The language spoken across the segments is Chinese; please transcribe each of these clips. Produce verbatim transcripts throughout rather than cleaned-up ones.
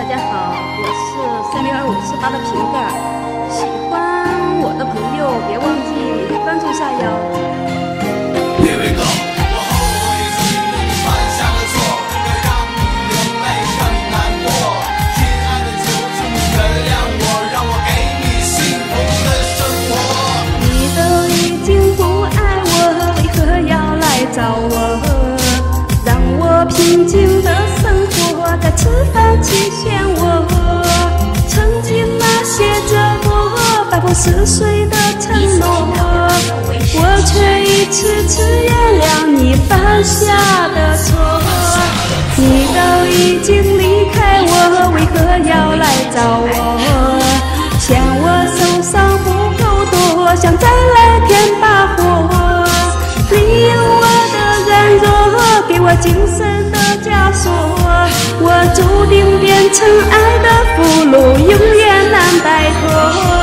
家好，我是三六二五四八的瓶盖，喜欢我的朋友别忘记关注下哟。 Here we go， 我后悔曾经对你犯下了错，会让你流泪更难过。亲爱的，求请你原谅我，让我给你幸福的生活。 你都已经不爱我，为何要来找我？让我平静的生活，在吃饭期限我。曾经那些折磨，百般撕碎的承诺，我却一次次原谅你犯下的错。你都已经离开我，为何要来找我？嫌我受伤不够多，想再来添把火。利用我的软弱，给我精神的枷锁，我注定变成爱的俘虏，永远难摆脱。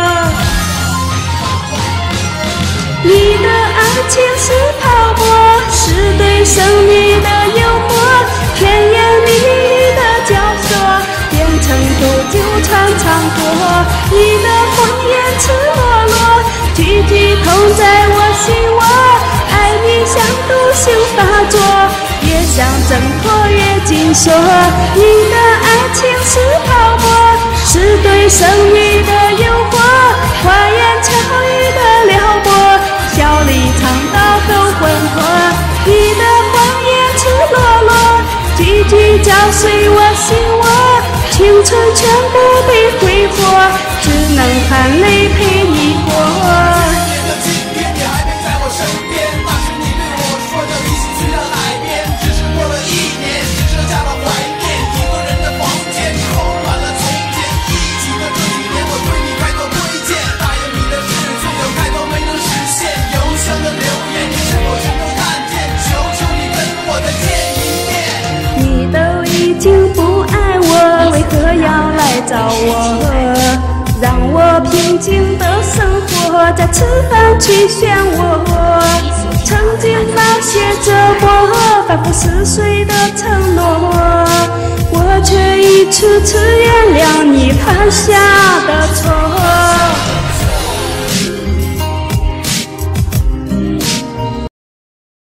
你的爱情是泡沫，是对生命的诱惑，甜言蜜语的教唆，变成毒酒常常过。你的谎言赤裸裸，句句痛在我心窝，爱你像毒性发作，越想挣脱越紧锁。你的爱情是泡沫，是对生命的诱惑，花言巧语的撩拨，笑里藏刀都魂魄。你的谎言赤裸裸，句句嚼碎我心窝，青春全部被挥霍，只能含泪陪你过。 今天你还陪在我身边，那是你对我说的一起去到海边。只是过了一年，只剩下了怀念。一个人的房间充满了从前，一起的这几年我对你太多亏欠，答应你的事却有太多没能实现。邮箱的留言你是否全都看见？求求你跟我再见一面。 你都已经不爱我，为何要来找我？让我平静的生活，在吃饭去漩涡。曾经那些折磨，反复撕碎的承诺，我却一次次原谅你犯下的错。